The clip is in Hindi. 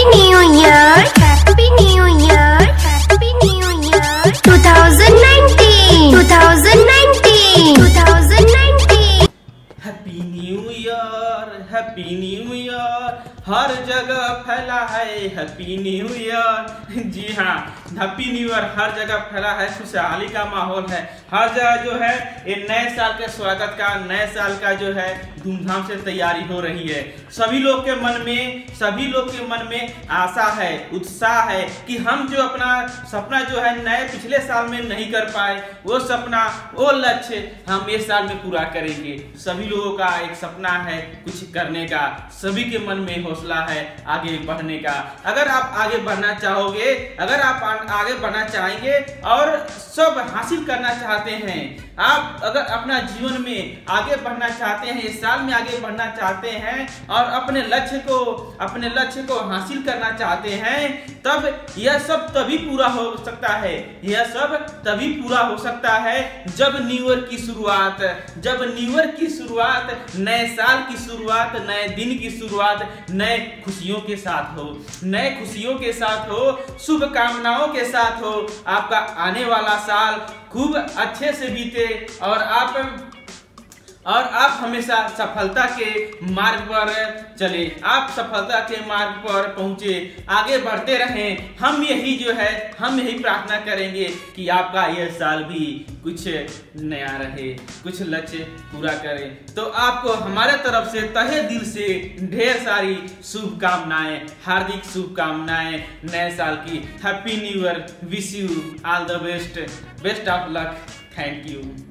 Happy New Year, Happy New Year, Happy New Year, 2019, 2019, 2019. Happy new year, happy new year, हर जगह फैला है हैप्पी न्यू ईयर। जी हाँ, हैप्पी न्यू ईयर हर जगह फैला है, खुशहाली का माहौल है हर जगह। जो है ये नए साल के स्वागत का, नए साल का जो है धूमधाम से तैयारी हो रही है। सभी लोग के मन में आशा है, उत्साह है कि हम जो अपना सपना जो है नए पिछले साल में नहीं कर पाए, वो सपना, वो लक्ष्य हम इस साल में पूरा करेंगे। सभी लोगों का एक सपना है कुछ करने का, सभी के मन में हौसला है आगे बढ़ने का। अगर आप आगे बढ़ना चाहोगे, अगर आप आगे बढ़ना चाहेंगे और सब हासिल करना चाहते हैं, आप अगर अपना जीवन में आगे बढ़ना चाहते हैं, इस साल में आगे बढ़ना चाहते हैं और अपने लक्ष्य को हासिल करना चाहते हैं, तब यह सब तभी पूरा हो सकता है। यह सब तभी पूरा हो सकता है जब न्यू ईयर की शुरुआत, नए साल की शुरुआत, नए दिन की शुरुआत नए खुशियों के साथ हो, शुभकामनाओं के साथ हो। आपका आने वाला साल खूब अच्छे से बीते और आप हमेशा सफलता के मार्ग पर चले, आप सफलता के मार्ग पर पहुंचे, आगे बढ़ते रहें। हम यही प्रार्थना करेंगे कि आपका यह साल भी कुछ नया रहे, कुछ लक्ष्य पूरा करे। तो आपको हमारे तरफ से तहे दिल से ढेर सारी शुभकामनाएं, हार्दिक शुभकामनाएं नए साल की। Happy new year, wish you all the best, best of luck, thank you.